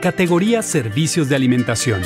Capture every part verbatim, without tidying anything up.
Categoría Servicios de Alimentación.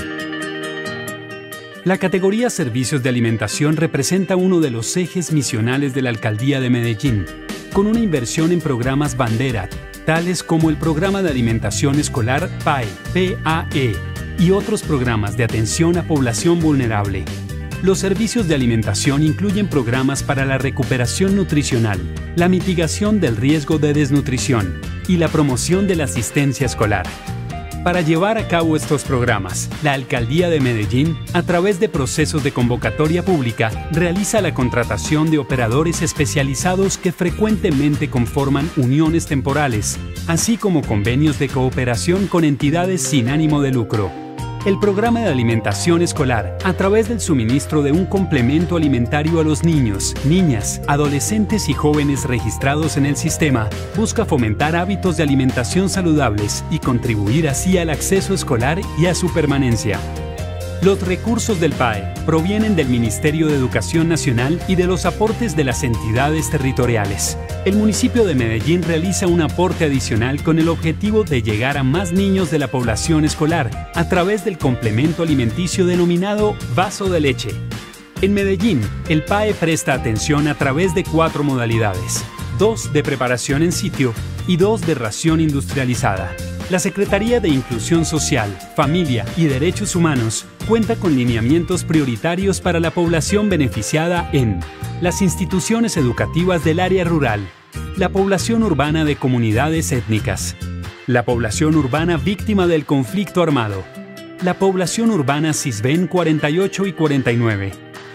La categoría Servicios de Alimentación representa uno de los ejes misionales de la Alcaldía de Medellín, con una inversión en programas bandera, tales como el Programa de Alimentación Escolar P A E, P A E, y otros programas de atención a población vulnerable. Los servicios de alimentación incluyen programas para la recuperación nutricional, la mitigación del riesgo de desnutrición y la promoción de la asistencia escolar. Para llevar a cabo estos programas, la Alcaldía de Medellín, a través de procesos de convocatoria pública, realiza la contratación de operadores especializados que frecuentemente conforman uniones temporales, así como convenios de cooperación con entidades sin ánimo de lucro. El programa de alimentación escolar, a través del suministro de un complemento alimentario a los niños, niñas, adolescentes y jóvenes registrados en el sistema, busca fomentar hábitos de alimentación saludables y contribuir así al acceso escolar y a su permanencia. Los recursos del P A E provienen del Ministerio de Educación Nacional y de los aportes de las entidades territoriales. El municipio de Medellín realiza un aporte adicional con el objetivo de llegar a más niños de la población escolar a través del complemento alimenticio denominado vaso de leche. En Medellín, el P A E presta atención a través de cuatro modalidades, dos de preparación en sitio y dos de ración industrializada. La Secretaría de Inclusión Social, Familia y Derechos Humanos cuenta con lineamientos prioritarios para la población beneficiada en las instituciones educativas del área rural, la población urbana de comunidades étnicas, la población urbana víctima del conflicto armado, la población urbana Sisbén cuarenta y ocho y cuarenta y nueve.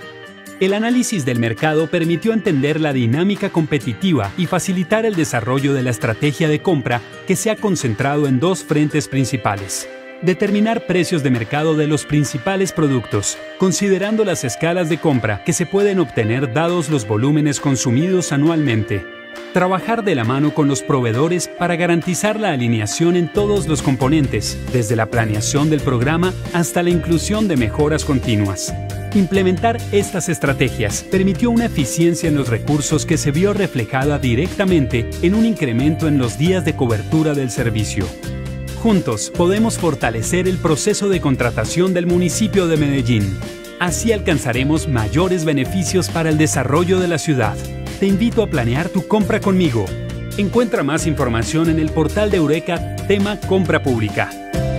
El análisis del mercado permitió entender la dinámica competitiva y facilitar el desarrollo de la estrategia de compra que se ha concentrado en dos frentes principales. Determinar precios de mercado de los principales productos, considerando las escalas de compra que se pueden obtener dados los volúmenes consumidos anualmente. Trabajar de la mano con los proveedores para garantizar la alineación en todos los componentes, desde la planeación del programa hasta la inclusión de mejoras continuas. Implementar estas estrategias permitió una eficiencia en los recursos que se vio reflejada directamente en un incremento en los días de cobertura del servicio. Juntos podemos fortalecer el proceso de contratación del municipio de Medellín. Así alcanzaremos mayores beneficios para el desarrollo de la ciudad. Te invito a planear tu compra conmigo. Encuentra más información en el portal de Eureka, tema Compra Pública.